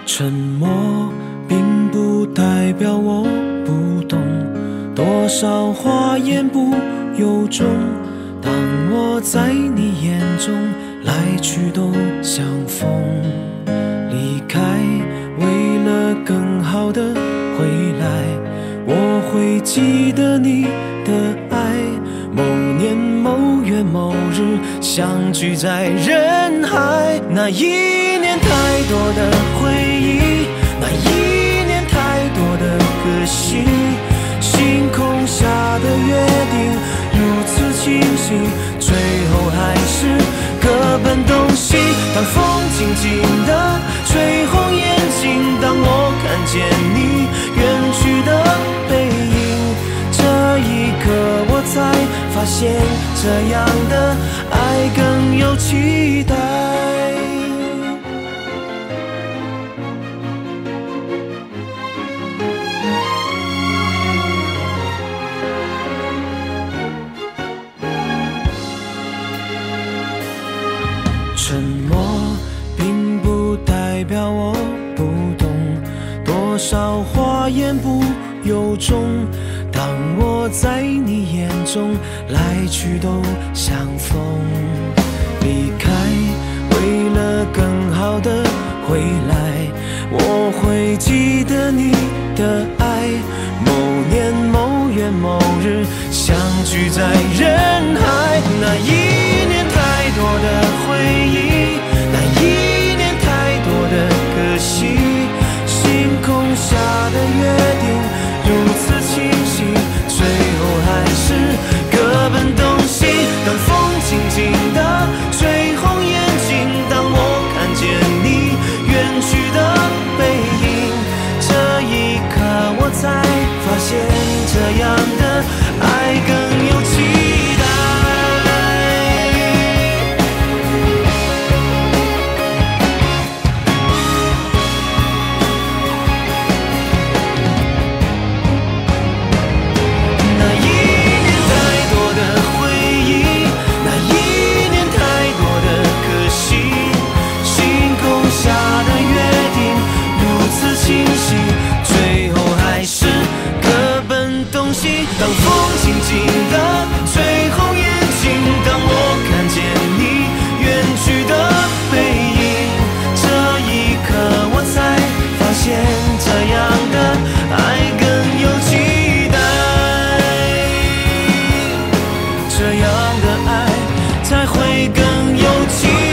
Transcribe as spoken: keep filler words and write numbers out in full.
沉默并不代表我不懂，多少话言不由衷。当我在你眼中，来去都相逢。离开，为了更好的回来，我会记得你的爱。某年某月某日，相聚在人海。那一年太多的回忆，那一年太多的可惜。星空下的约定如此清晰，最后还是各奔东西。当风轻轻地吹红眼睛，当我看见你远去的背影，这一刻我才发现，这样的爱更有期待。沉默并不代表我不懂，多少话言不由衷。当我在你眼中，来去都相逢。离开，为了更好的回来，我会记得你的爱。某年某月某日，相聚在人海。那一年太多的回忆，那一年太多的可惜。星空下的约定如此清晰，最后还是各奔东西。当风轻轻地吹红眼睛，当我看见你远去的背影，这一刻我才发现，这样的爱更有期待。当风轻轻地吹红眼睛，当我看见你远去的背影，这一刻我才发现，这样的爱更有期待，这样的爱才会更有期待。